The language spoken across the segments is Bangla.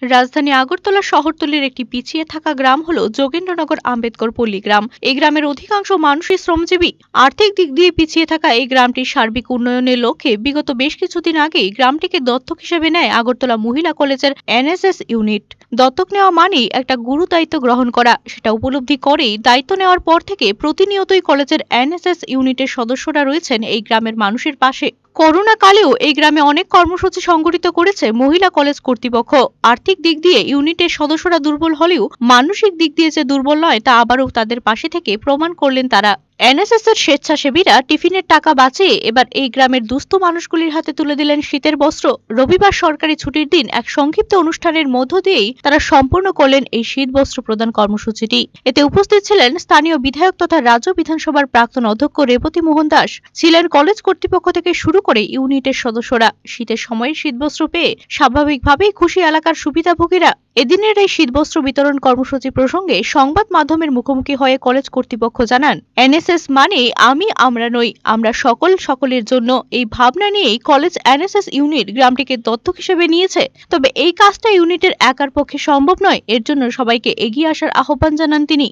রাজধানী আগরতলা শহরতলির একটি পিছিয়ে থাকা গ্রাম হলো যোগেন্দ্রনগর আম্বেদকর পল্লী গ্রাম। এই গ্রামের অধিকাংশ মানুষই শ্রমজীবী। আর্থিক দিক দিয়ে পিছিয়ে থাকা এই গ্রামটির সার্বিক উন্নয়নের লক্ষ্যে বিগত বেশ কিছুদিন আগেই গ্রামটিকে দত্তক হিসেবে নেয় আগরতলা মহিলা কলেজের এনএসএস ইউনিট। দত্তক নেওয়া মানেই একটা গুরু দায়িত্ব গ্রহণ করা। সেটা উপলব্ধি করেই দায়িত্ব নেওয়ার পর থেকে প্রতিনিয়তই কলেজের এনএসএস ইউনিটের সদস্যরা রয়েছেন এই গ্রামের মানুষের পাশে। করোনা কালেও এই গ্রামে অনেক কর্মসূচি সংগঠিত করেছে মহিলা কলেজ কর্তৃপক্ষ। আর্থিক দিক দিয়ে ইউনিটের সদস্যরা দুর্বল হলেও মানসিক দিক দিয়ে যে দুর্বল নয় তা আবারও তাদের পাশে থেকে প্রমাণ করলেন তারা। এনএসএস এর স্বেচ্ছাসেবীরা টিফিনের টাকা বাঁচিয়ে এবার এই গ্রামের দুস্থ মানুষগুলির হাতে তুলে দিলেন শীতের বস্ত্র। রবিবার সরকারি ছুটির দিন এক সংক্ষিপ্ত অনুষ্ঠানের মধ্য দিয়েই তারা সম্পূর্ণ করলেন এই শীত বস্ত্র প্রদান কর্মসূচিটি। এতে উপস্থিত ছিলেন স্থানীয় বিধায়ক তথা রাজ্য বিধানসভার প্রাক্তন অধ্যক্ষ রেবতী মোহন দাস, ছিলেন কলেজ কর্তৃপক্ষ থেকে শুরু করে ইউনিটের সদস্যরা। শীতের সময় শীতবস্ত্র পেয়ে স্বাভাবিকভাবেই খুশি এলাকার সুবিধাভোগীরা। এদিনের এই শীতবস্ত্র বিতরণ কর্মসূচি প্রসঙ্গে সংবাদ মাধ্যমের মুখোমুখি হয়ে কলেজ কর্তৃপক্ষ জানান, এনএসএস মানে আমি আমরা নই, আমরা সকলের জন্য। এই ভাবনা নিয়েই কলেজ এনএসএস ইউনিট গ্রামটিকে দত্তক হিসেবে নিয়েছে। তবে এই কাজটা ইউনিটের একার পক্ষে সম্ভব নয়, এর জন্য সবাইকে এগিয়ে আসার আহ্বান জানান তিনি।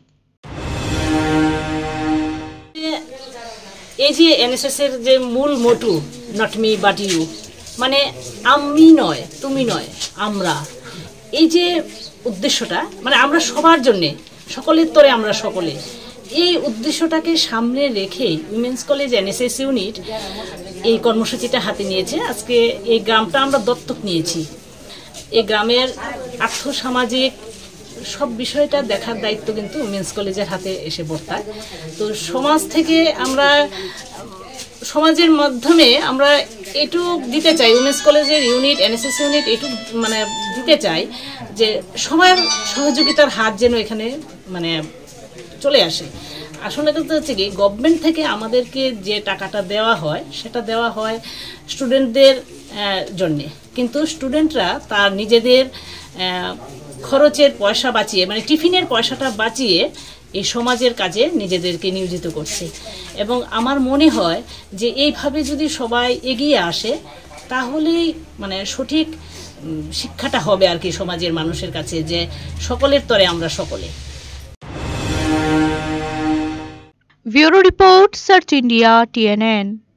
এই যে এনএসএস এর যে মূল motto not me but you, মানে আমি নয় তুমি নয় আমরা, এই যে উদ্দেশ্যটা মানে আমরা সবার জন্যে, সকলের তরে আমরা সকলে, এই উদ্দেশ্যটাকে সামনে রেখে উইমেন্স কলেজ এনএসএস ইউনিট এই কর্মসূচিটা হাতে নিয়েছে। আজকে এই গ্রামটা আমরা দত্তক নিয়েছি। এই গ্রামের আর্থসামাজিক সব বিষয়টা দেখার দায়িত্ব কিন্তু উইমেন্স কলেজের হাতে এসে বর্তায়। তো সমাজ থেকে আমরা, সমাজের মাধ্যমে আমরা এটুকু দিতে চাই, উইমেন্স কলেজের ইউনিট এনএসএস ইউনিট এটুকু মানে দিতে চাই যে সবার সহযোগিতার হাত যেন এখানে মানে চলে আসে। আসলে তো হচ্ছে কি, গভর্নমেন্ট থেকে আমাদেরকে যে টাকাটা দেওয়া হয় সেটা দেওয়া হয় স্টুডেন্টদের জন্যে, কিন্তু স্টুডেন্টরা তার নিজেদের খরচের পয়সা বাঁচিয়ে, মানে টিফিনের পয়সাটা বাঁচিয়ে এই সমাজের কাজে নিজেদেরকে নিয়োজিত করছে। এবং আমার মনে হয় যে এইভাবে যদি সবাই এগিয়ে আসে তাহলেই মানে সঠিক শিক্ষাটা হবে আর কি সমাজের মানুষের কাছে, যে সকলের তরে আমরা সকলে। Bureau report, search India, TNN।